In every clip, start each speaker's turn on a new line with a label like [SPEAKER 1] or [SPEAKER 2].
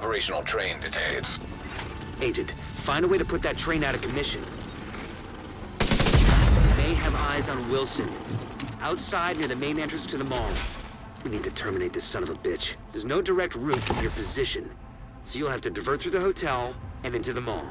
[SPEAKER 1] Operational train detected.
[SPEAKER 2] Agent, find a way to put that train out of commission. We may have eyes on Wilson. Outside near the main entrance to the mall. We need to terminate this son of a bitch. There's no direct route from your position, so you'll have to divert through the hotel and into the mall.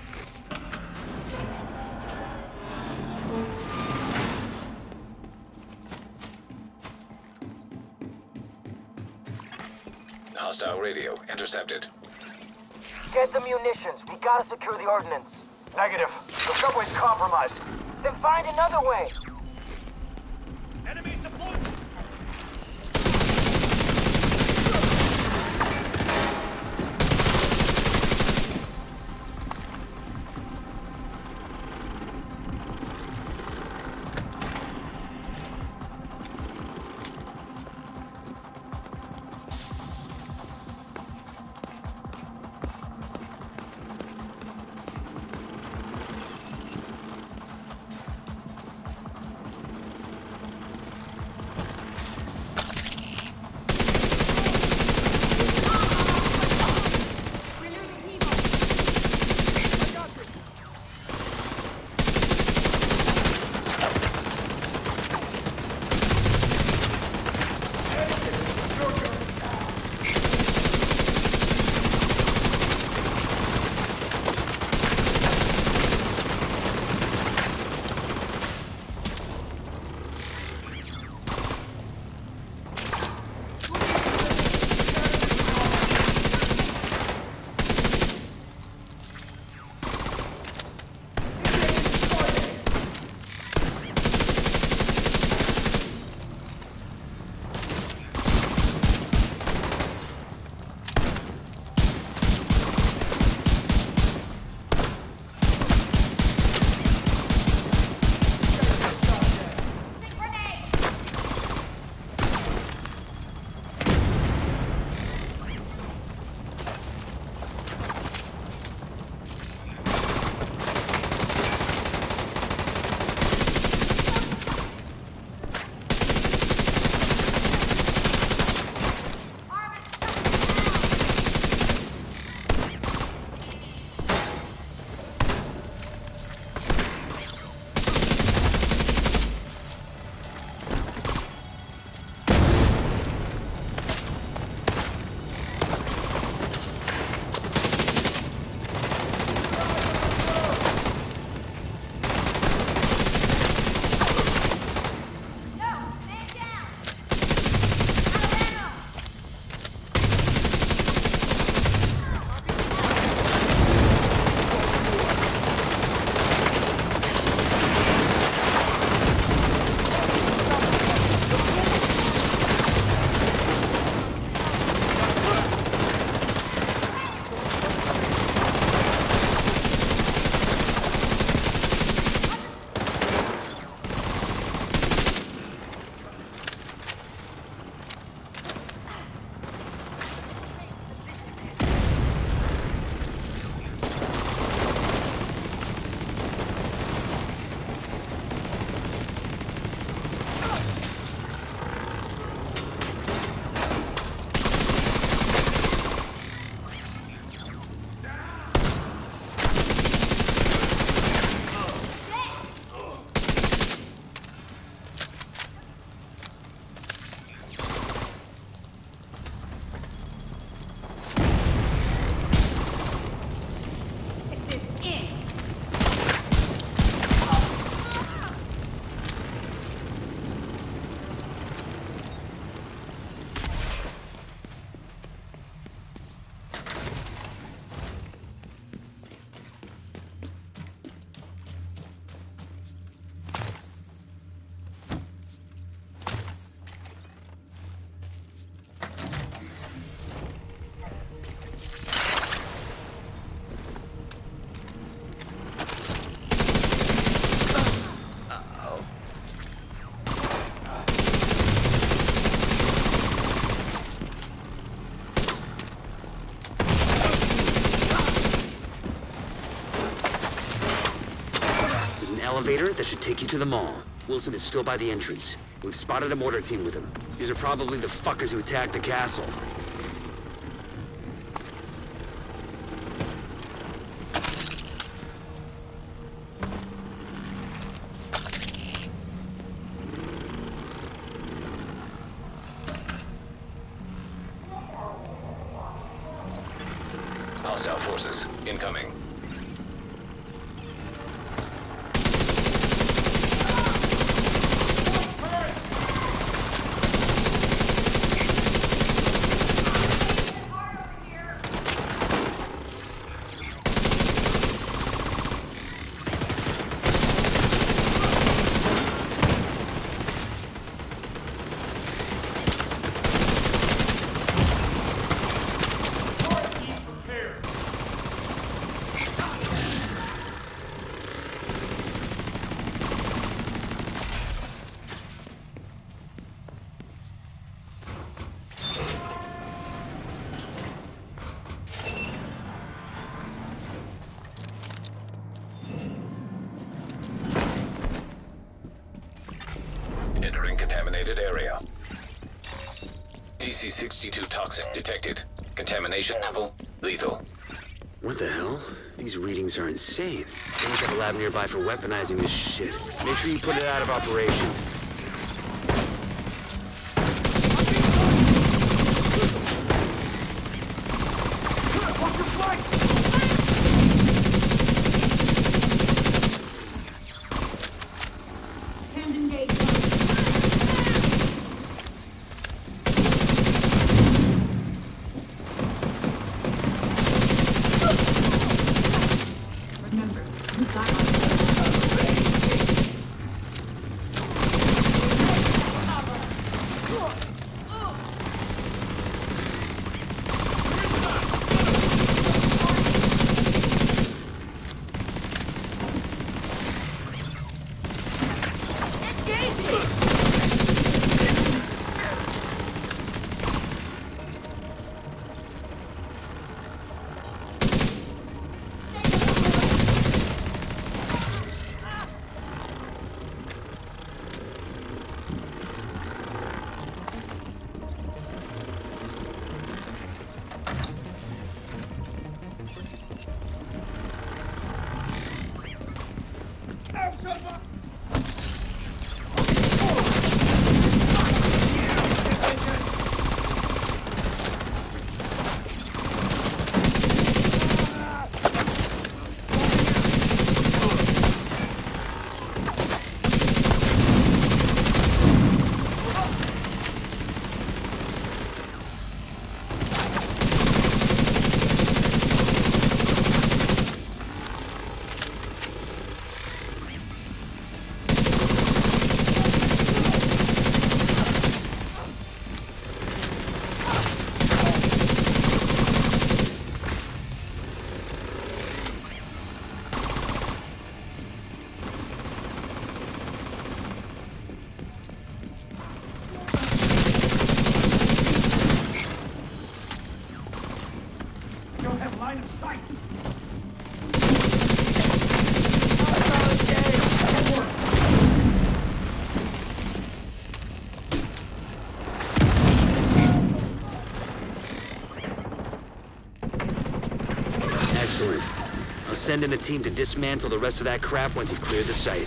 [SPEAKER 1] Hostile radio intercepted.
[SPEAKER 3] Get the munitions. We gotta secure the ordnance.
[SPEAKER 4] Negative. The subway's compromised.
[SPEAKER 3] Then find another way.
[SPEAKER 4] Enemies deployed!
[SPEAKER 2] elevator that should take you to the mall. Wilson is still by the entrance. We've spotted a mortar team with him. These are probably the fuckers who attacked the castle.
[SPEAKER 1] Hostile forces incoming. Entering contaminated area. DC-62 toxic detected. Contamination level lethal.
[SPEAKER 2] What the hell? These readings are insane. They must have a lab nearby for weaponizing this shit. Make sure you put it out of operation. Excellent. I'll send in a team to dismantle the rest of that crap once you clear the site.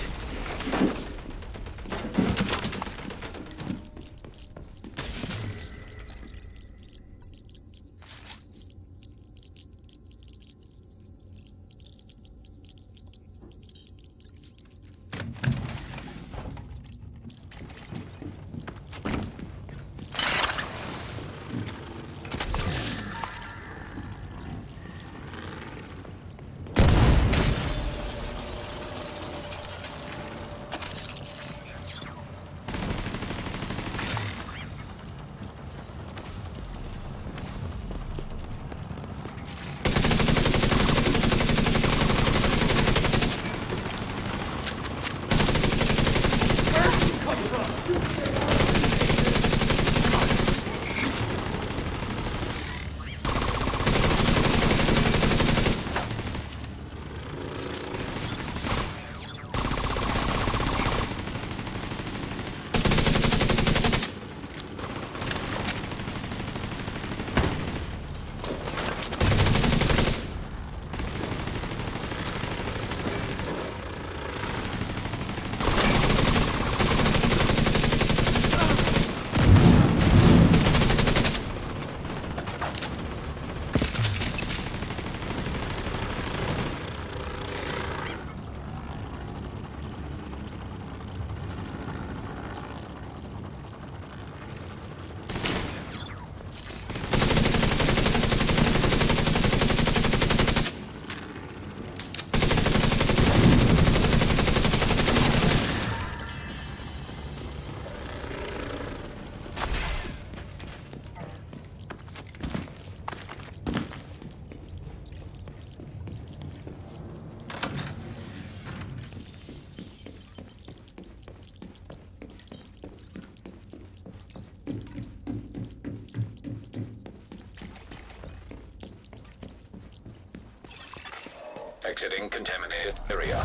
[SPEAKER 1] Exiting contaminated area.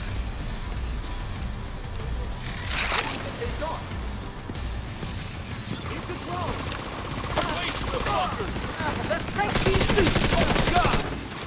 [SPEAKER 5] It's a drone! Wait, the fucker! Let's take these things! Oh, God!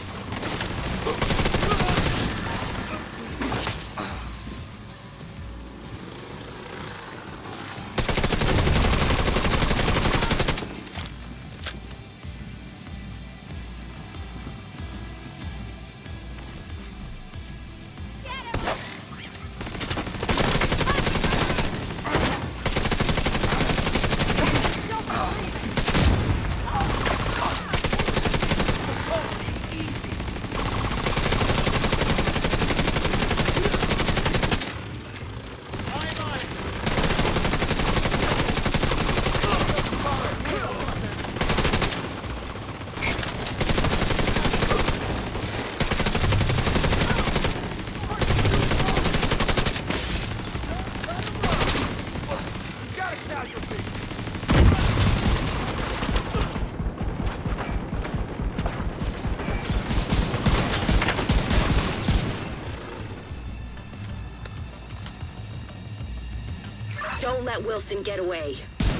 [SPEAKER 6] Don't let Wilson get away.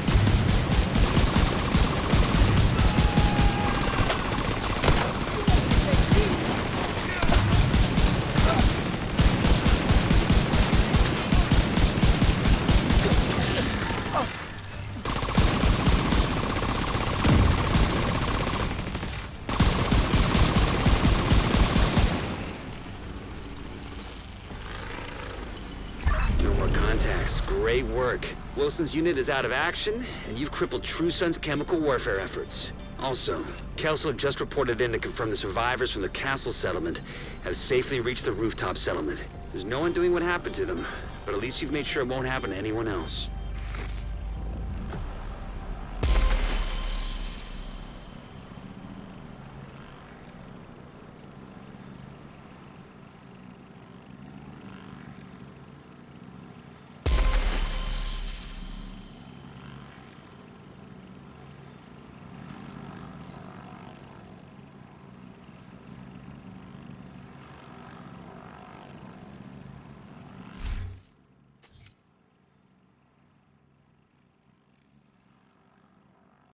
[SPEAKER 2] No more contacts. Great work. Wilson's unit is out of action, and you've crippled True Sun's chemical warfare efforts. Also, Kelso just reported in to confirm the survivors from the castle settlement have safely reached the rooftop settlement. There's no one doing what happened to them, but at least you've made sure it won't happen to anyone else.